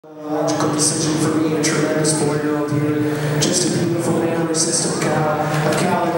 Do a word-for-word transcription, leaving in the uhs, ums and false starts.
Logical decision for me, a tremendous four-year-old here. Just a beautiful memory system cow. A cow